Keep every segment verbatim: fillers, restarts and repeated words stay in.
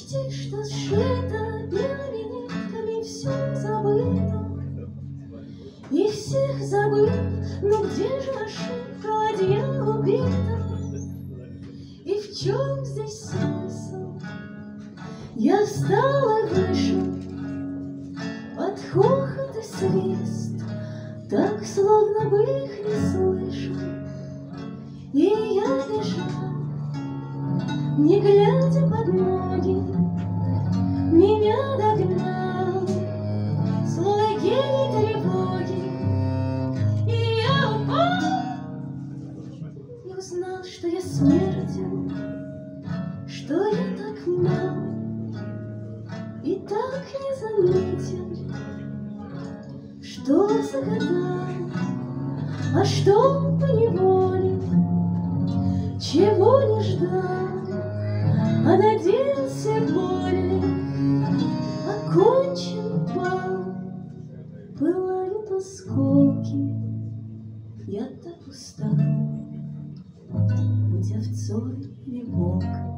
Почти что сшито белыми нитками, все забыто. И всех забыв, но где же ошибка, ладья убита? И в чем здесь смысл? Я встала и вышла под хохот и свист, так, словно бы их не слышал. И я бежала, не глядя под ноги, меня догнал злой гений тревоги. И я упал и узнал, что я смертен, что я так мал и так не заметен, что загадал, а что поневоле, чего не ждал, а надеялся более. Окончен бал, пылают осколки, я так устал, будь овцой или волком.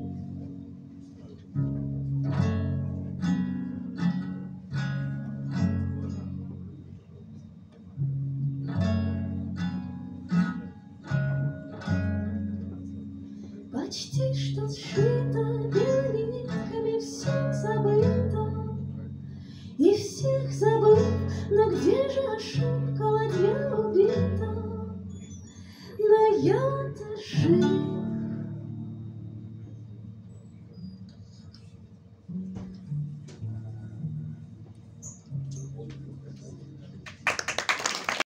Почти что сшито белыми нитками, все забыто. И всех забыв, но где же ошибка, ладья убита? Но я-то жив.